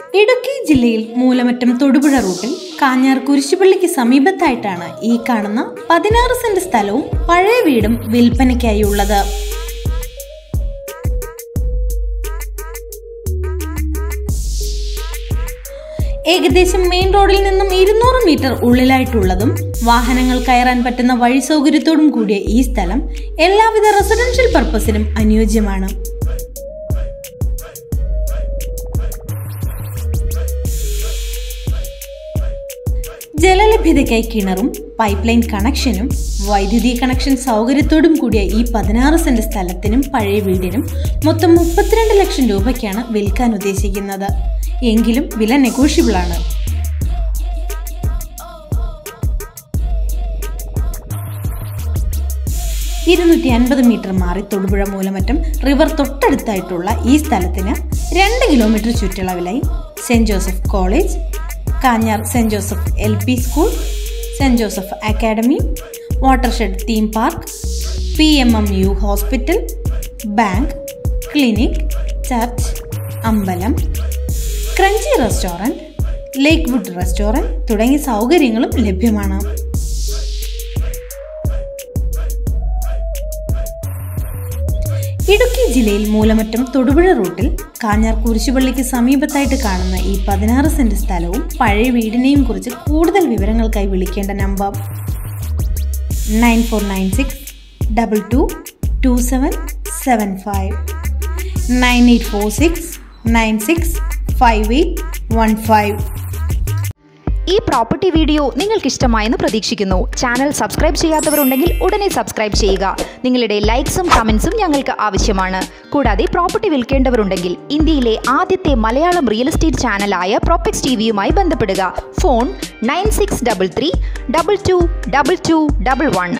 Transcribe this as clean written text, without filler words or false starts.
ഇടുക്കി ജില്ലയിൽ മൂലമറ്റം-തൊടുപുഴ റൂട്ടിൽ കാഞ്ഞാർ കുരിശുപള്ളിക്ക് സമീപത്തായിട്ടാണ് ഈ കാണുന്ന 16 സെന്റ് സ്ഥലവും പഴയ വീടും വിൽപ്പനയ്ക്കായി ഉള്ളത്. ഏകദേശം മെയിൻ റോഡിൽ നിന്നും 200 മീറ്റർ ഉള്ളിലായിട്ടുള്ളതും വാഹനങ്ങൾ കയറാൻ പറ്റുന്ന വഴി സൗകര്യത്തോടും കൂടിയ ഈ സ്ഥലം എല്ലാവിധ റെസിഡൻഷ്യൽ പർപ്പസിനും അനുയോജ്യമാണ്. ജലലഭ്യതയ്ക്കായി കിണറും പൈപ്പ് ലൈൻ കണക്ഷനും വൈദ്യുതി കണക്ഷൻ സൗകര്യത്തോടും കൂടിയ ഈ 16 സെന്റ് സ്ഥലത്തിനും പഴയ വീടിനും മൊത്തം 32 ലക്ഷം രൂപയ്ക്കാണ് വിൽക്കാൻ ഉദ്ദേശിക്കുന്നത്. എങ്കിലും വില നെഗോഷ്യബിൾ ആണ്. മീറ്റർ മാറി തൊടുപുഴ മൂലമറ്റം റിവർ തൊട്ടടുത്തായിട്ടുള്ള ഈ സ്ഥലത്തിന് 2 കിലോമീറ്റർ ചുറ്റളവിലായി Saint Joseph college, Kanjar Saint Joseph LP school, Saint Joseph academy, watershed theme park, PMMU hospital, bank, clinic, church, അമ്പലം, crunchy restaurant, lake wood restaurant തുടങ്ങിയ സൗകര്യങ്ങളും ലഭ്യമാണ്. ഇടുക്കി ജില്ലയിൽ മൂലമറ്റം-തൊടുപുഴ റൂട്ടിൽ കാഞ്ഞാർ കുരിശുപള്ളിക്ക് സമീപത്തായിട്ട് കാണുന്ന ഈ 16 സെന്റ് സ്ഥലവും പഴയ വീടിനെയും കുറിച്ച് കൂടുതൽ വിവരങ്ങൾക്കായി വിളിക്കേണ്ട നമ്പർ 9496 222775 9846 965815. ഈ പ്രോപ്പർട്ടി വീഡിയോ നിങ്ങൾക്ക് ഇഷ്ടമായെന്ന് പ്രതീക്ഷിക്കുന്നു. ചാനൽ സബ്സ്ക്രൈബ് ചെയ്യാത്തവരുണ്ടെങ്കിൽ ഉടനെ സബ്സ്ക്രൈബ് ചെയ്യുക. നിങ്ങളുടെ ലൈക്സും കമൻസും ഞങ്ങൾക്ക് ആവശ്യമാണ്. കൂടാതെ പ്രോപ്പർട്ടി വിൽക്കേണ്ടവരുണ്ടെങ്കിൽ ഇന്ത്യയിലെ ആദ്യത്തെ മലയാളം റിയൽ എസ്റ്റേറ്റ് ചാനലായ പ്രോപെക്സ് ടിവിയുമായി ബന്ധപ്പെടുക. ഫോൺ 9633 222211.